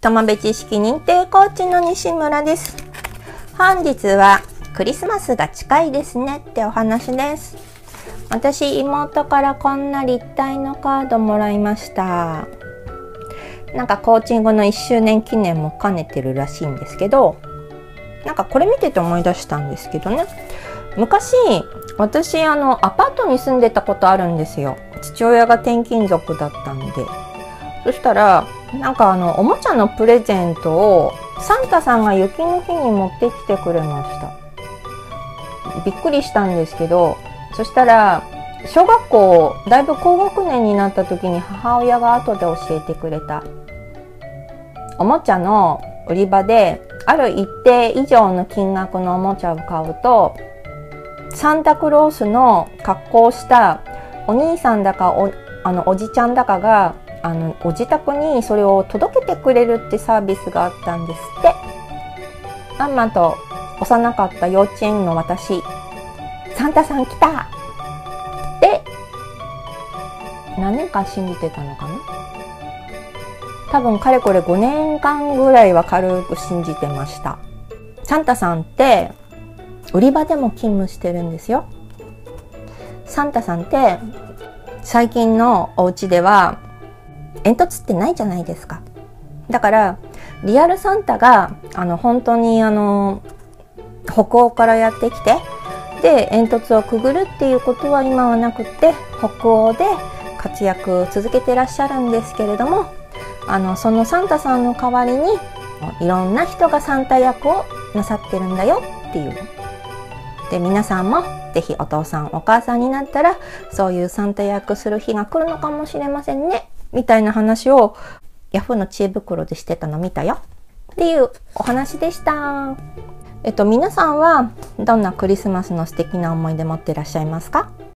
友部知識認定コーチの西村です。本日はクリスマスが近いですねってお話です。私、妹からこんな立体のカードもらいました。なんかコーチングの1周年記念も兼ねてるらしいんですけど、なんかこれ見てて思い出したんですけどね、昔私アパートに住んでたことあるんですよ。父親が転勤族だったんで。そしたらなんかおもちゃのプレゼントをサンタさんが雪の日に持ってきてくれました。びっくりしたんですけど、そしたら小学校だいぶ高学年になった時に母親が後で教えてくれた。おもちゃの売り場である一定以上の金額のおもちゃを買うと、サンタクロースの格好をしたお兄さんだかおじちゃんだかがご自宅にそれを届けてくれるってサービスがあったんですって。まんまと幼かった幼稚園の私、サンタさん来たって何年間信じてたのかな。多分かれこれ5年間ぐらいは軽く信じてました。サンタさんって売り場でも勤務してるんですよ。サンタさんって最近のお家では煙突ってないじゃないですか。だからリアルサンタが本当に北欧からやってきて、で煙突をくぐるっていうことは今はなくって、北欧で活躍続けてらっしゃるんですけれども、そのサンタさんの代わりにいろんな人がサンタ役をなさってるんだよっていう。で、皆さんもぜひお父さんお母さんになったらそういうサンタ役する日が来るのかもしれませんねみたいな話をヤフーの知恵袋でしてたの見たよっていうお話でした。皆さんはどんなクリスマスの素敵な思い出持ってらっしゃいますか？